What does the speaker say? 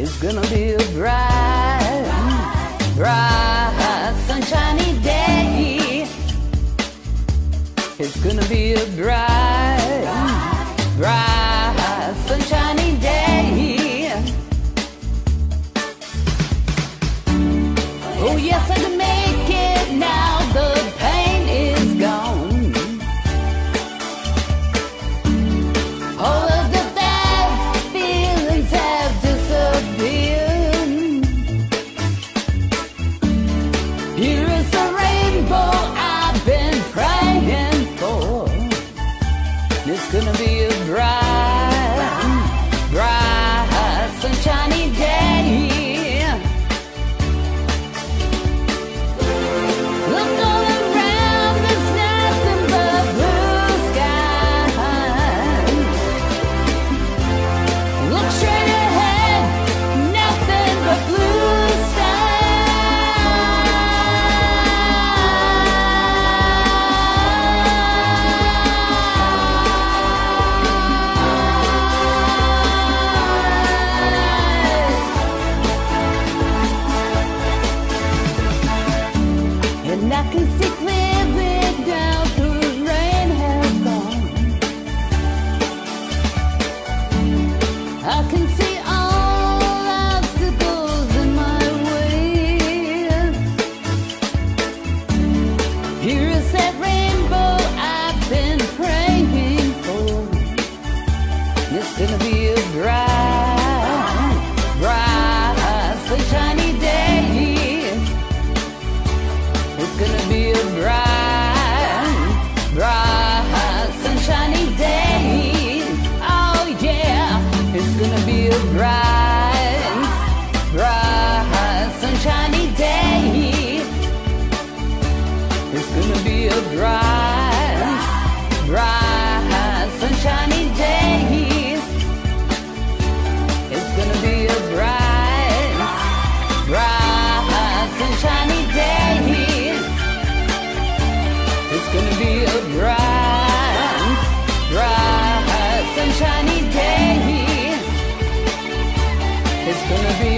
It's gonna be a bright, bright, sunshiny day. It's gonna be a bright, bright, sunshiny day. Oh yes, I can make it now. The pain is gone. All of the bad feelings have disappeared. Here is the rainbow I've been praying for. It's gonna be a bright, bright, sunshiny day. Look all around, there's nothing but blue skies. Look straight ahead, nothing but blue and I can see clearly down through the rain has gone. I can see all obstacles in my way. Here is that rainbow I've been praying for. It's gonna be a bright, bright, sunshiny day. It's gonna be a bright, bright, sunshiny day. Oh yeah, it's gonna be a bright, bright, sunshiny day. It's gonna be a bright, bright, sunshiny day. It's gonna be a bright, bright, sunshiny day. It's gonna be a bright, bright, sunshiny day. It's gonna be